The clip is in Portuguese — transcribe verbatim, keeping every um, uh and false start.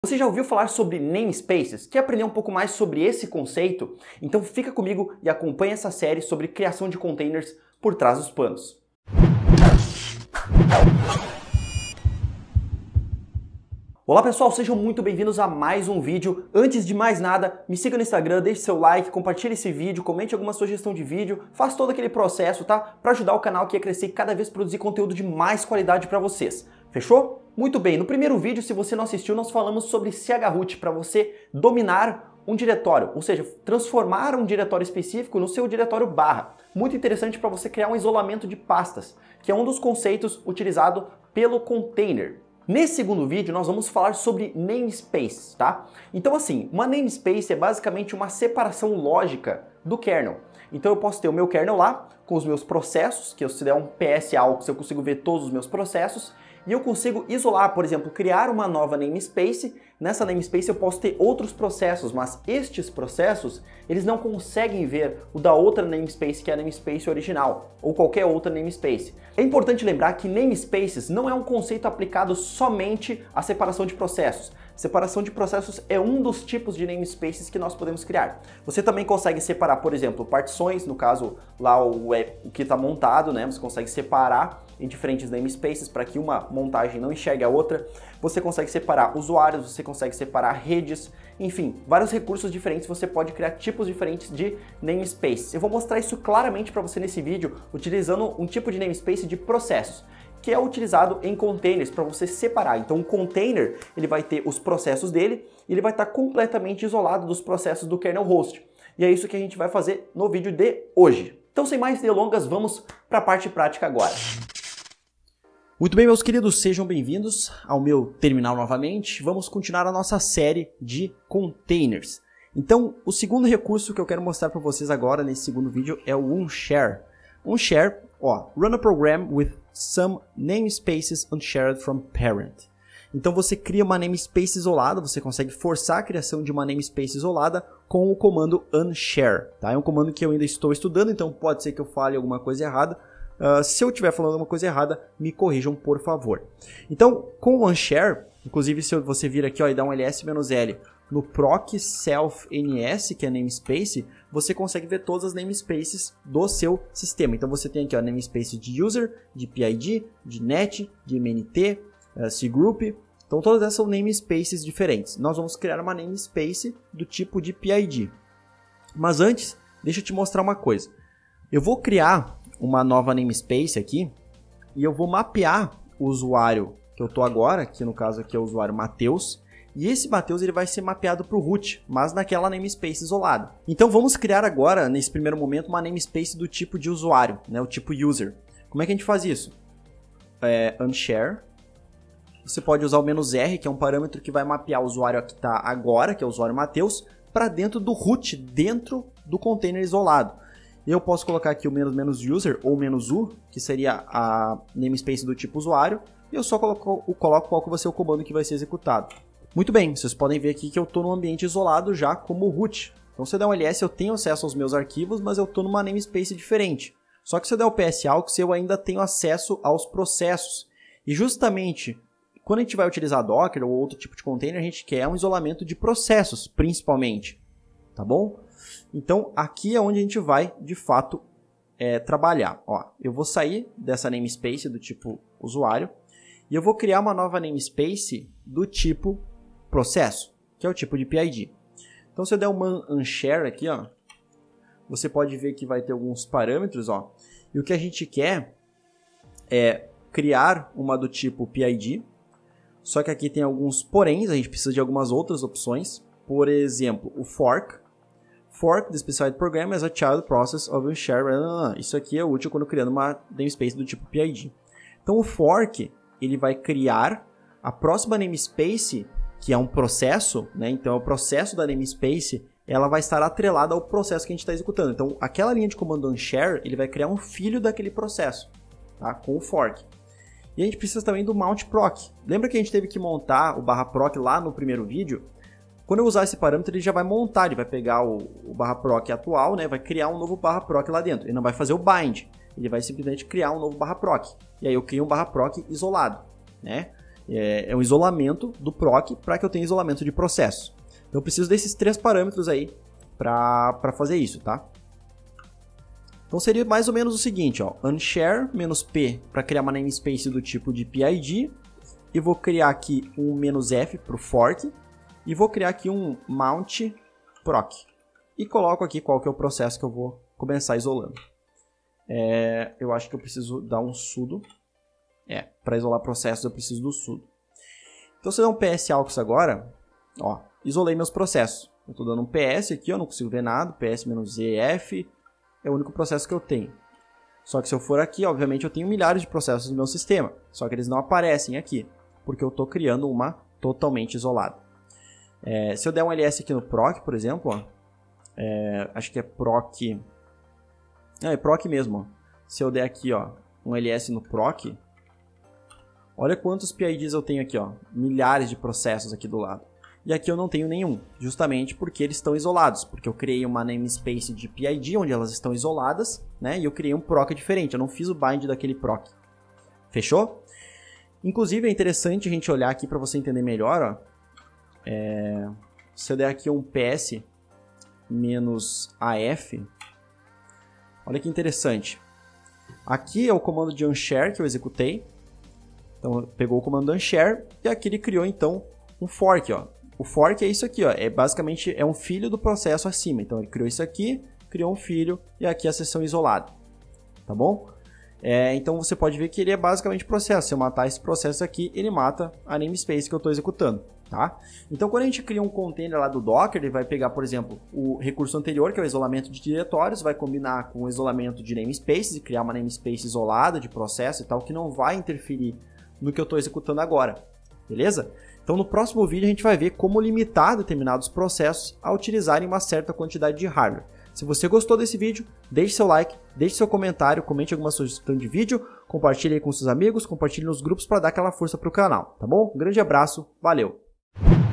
Você já ouviu falar sobre namespaces? Quer aprender um pouco mais sobre esse conceito? Então fica comigo e acompanha essa série sobre criação de containers por trás dos panos. Olá pessoal, sejam muito bem-vindos a mais um vídeo. Antes de mais nada, me siga no Instagram, deixe seu like, compartilhe esse vídeo, comente alguma sugestão de vídeo, faça todo aquele processo, tá? Para ajudar o canal aqui a crescer e cada vez produzir conteúdo de mais qualidade para vocês. Fechou? Muito bem, no primeiro vídeo, se você não assistiu, nós falamos sobre chroot para você dominar um diretório, ou seja, transformar um diretório específico no seu diretório barra. Muito interessante para você criar um isolamento de pastas, que é um dos conceitos utilizado pelo container. Nesse segundo vídeo, nós vamos falar sobre namespace, tá? Então assim, uma namespace é basicamente uma separação lógica do kernel. Então eu posso ter o meu kernel lá, com os meus processos, que se der um P S algo, eu consigo ver todos os meus processos, e eu consigo isolar, por exemplo, criar uma nova namespace. Nessa namespace eu posso ter outros processos, mas estes processos, eles não conseguem ver o da outra namespace, que é a namespace original, ou qualquer outra namespace. É importante lembrar que namespaces não é um conceito aplicado somente à separação de processos. Separação de processos é um dos tipos de namespaces que nós podemos criar. Você também consegue separar, por exemplo, partições, no caso lá o, é, o que está montado, né? Você consegue separar em diferentes namespaces para que uma montagem não enxergue a outra. Você consegue separar usuários, você consegue separar redes, enfim, vários recursos diferentes, você pode criar tipos diferentes de namespaces. Eu vou mostrar isso claramente para você nesse vídeo, utilizando um tipo de namespace de processos, que é utilizado em containers para você separar. Então o container, ele vai ter os processos dele e ele vai estar completamente isolado dos processos do kernel host. E é isso que a gente vai fazer no vídeo de hoje. Então sem mais delongas, vamos para a parte prática agora. Muito bem, meus queridos, sejam bem-vindos ao meu terminal novamente. Vamos continuar a nossa série de containers. Então, o segundo recurso que eu quero mostrar para vocês agora nesse segundo vídeo é o unshare. Unshare, ó, run a program with some namespaces unshared from parent. Então você cria uma namespace isolada, você consegue forçar a criação de uma namespace isolada com o comando unshare, tá? É um comando que eu ainda estou estudando, então pode ser que eu fale alguma coisa errada. Uh, se eu estiver falando alguma coisa errada, me corrijam, por favor. Então, com o unshare, inclusive se você vir aqui ó, e dar um ls-l no proc self ns, que é namespace, você consegue ver todas as namespaces do seu sistema. Então você tem aqui a namespace de user, de P I D, de net, de M N T, uh, cgroup. Então todas essas são namespaces diferentes. Nós vamos criar uma namespace do tipo de P I D. Mas antes, deixa eu te mostrar uma coisa. Eu vou criar uma nova namespace aqui e eu vou mapear o usuário que eu estou agora, que no caso aqui é o usuário Matheus, e esse Matheus ele vai ser mapeado para o root, mas naquela namespace isolada. Então vamos criar agora, nesse primeiro momento, uma namespace do tipo de usuário, né, o tipo user. Como é que a gente faz isso? É, unshare. Você pode usar o menos R, que é um parâmetro que vai mapear o usuário que está agora, que é o usuário Matheus, para dentro do root, dentro do container isolado. Eu posso colocar aqui o menos menos user ou menos u, que seria a namespace do tipo usuário, e eu só coloco, coloco qual que vai ser o comando que vai ser executado. Muito bem, vocês podem ver aqui que eu estou num ambiente isolado já como root. Então se eu der um ls, eu tenho acesso aos meus arquivos, mas eu estou numa namespace diferente. Só que se eu der o psalx, eu ainda tenho acesso aos processos. E justamente, quando a gente vai utilizar Docker ou outro tipo de container, a gente quer um isolamento de processos, principalmente. Tá bom? Então, aqui é onde a gente vai, de fato, é, trabalhar. Ó, eu vou sair dessa namespace do tipo usuário e eu vou criar uma nova namespace do tipo processo, que é o tipo de P I D. Então, se eu der uma unshare aqui, ó, você pode ver que vai ter alguns parâmetros. Ó, e o que a gente quer é criar uma do tipo P I D, só que aqui tem alguns poréns, a gente precisa de algumas outras opções. Por exemplo, o fork. Fork the specified program as a child process of unshare. Isso aqui é útil quando criando uma namespace do tipo P I D. Então o fork ele vai criar a próxima namespace, que é um processo, né? Então o processo da namespace ela vai estar atrelada ao processo que a gente está executando. Então aquela linha de comando unshare ele vai criar um filho daquele processo, tá? Com o fork. E a gente precisa também do mount proc. Lembra que a gente teve que montar o barra proc lá no primeiro vídeo? Quando eu usar esse parâmetro, ele já vai montar, ele vai pegar o, o barra proc atual, né, vai criar um novo barra proc lá dentro. Ele não vai fazer o bind, ele vai simplesmente criar um novo barra proc. E aí eu crio um barra proc isolado, né? é, é um isolamento do proc para que eu tenha isolamento de processo. Então eu preciso desses três parâmetros aí para fazer isso, tá? Então seria mais ou menos o seguinte, ó, unshare menos p para criar uma namespace do tipo de P I D, e vou criar aqui um menos f para o fork, e vou criar aqui um mount proc, e coloco aqui qual que é o processo que eu vou começar isolando. É, eu acho que eu preciso dar um sudo, é, para isolar processos eu preciso do sudo. Então se eu der um ps-aux agora, ó, isolei meus processos. Eu estou dando um ps aqui, eu não consigo ver nada, ps-ef, é o único processo que eu tenho. Só que se eu for aqui, obviamente eu tenho milhares de processos no meu sistema, só que eles não aparecem aqui, porque eu estou criando uma totalmente isolada. É, se eu der um ls aqui no proc, por exemplo, ó, é, acho que é proc, é, é proc mesmo, ó. Se eu der aqui, ó, um ls no proc, olha quantos P I Ds eu tenho aqui, ó, milhares de processos aqui do lado. E aqui eu não tenho nenhum, justamente porque eles estão isolados, porque eu criei uma namespace de P I D onde elas estão isoladas, né? E eu criei um proc diferente, eu não fiz o bind daquele proc. Fechou? Inclusive é interessante a gente olhar aqui para você entender melhor, ó. É... Se eu der aqui um ps menos af, olha que interessante. Aqui é o comando de unshare que eu executei. Então pegou o comando unshare e aqui ele criou então um fork, ó. O fork é isso aqui, ó, é basicamente é um filho do processo acima. Então ele criou isso aqui, criou um filho e aqui a seção isolada, tá bom? É, então você pode ver que ele é basicamente processo. Se eu matar esse processo aqui, ele mata a namespace que eu estou executando, tá? Então quando a gente cria um container lá do Docker, ele vai pegar, por exemplo, o recurso anterior, que é o isolamento de diretórios, vai combinar com o isolamento de namespaces e criar uma namespace isolada de processo e tal, que não vai interferir no que eu estou executando agora, beleza? Então no próximo vídeo a gente vai ver como limitar determinados processos a utilizarem uma certa quantidade de hardware. Se você gostou desse vídeo, deixe seu like, deixe seu comentário, comente alguma sugestão de vídeo, compartilhe aí com seus amigos, compartilhe nos grupos para dar aquela força para o canal, tá bom? Um grande abraço, valeu!